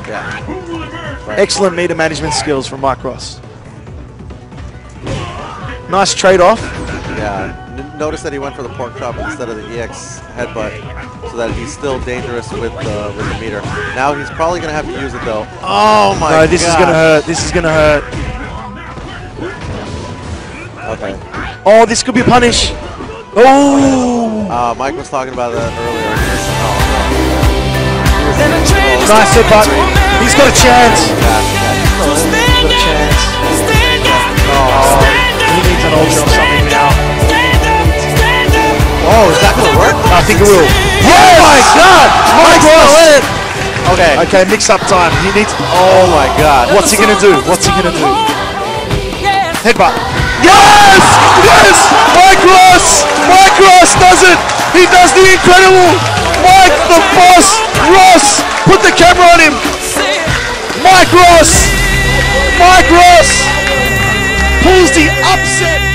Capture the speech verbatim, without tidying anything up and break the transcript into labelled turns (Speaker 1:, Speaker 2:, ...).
Speaker 1: Yeah. Right.
Speaker 2: Excellent meter management skills from Mike Ross. Nice trade-off.
Speaker 1: Yeah. N notice that he went for the pork chop instead of the E X headbutt, so that he's still dangerous with the with the meter. Now he's probably gonna have to use it though. Oh my god!
Speaker 2: No, this
Speaker 1: God.
Speaker 2: is gonna hurt. This is gonna hurt.
Speaker 1: Okay.
Speaker 2: Oh, this could be a punish. Oh!
Speaker 1: Uh, Mike was talking about that earlier. Oh,
Speaker 2: nice headbutt. He's got a chance.
Speaker 1: Yeah, yeah.
Speaker 2: He's got a chance. Oh, he needs an ultra or something now.
Speaker 1: Oh, is that gonna work?
Speaker 2: I think it will.
Speaker 1: Yes! Oh my god! Mike's still in it! Okay.
Speaker 2: Okay, mix up time. He needs.
Speaker 1: Oh my god.
Speaker 2: What's he gonna do? What's he gonna do? Headbutt. Yes! Yes! Mike Ross! Mike Ross does it! He does the incredible! Mike the boss! Ross! Put the camera on him! Mike Ross! Mike Ross! Pulls the upset!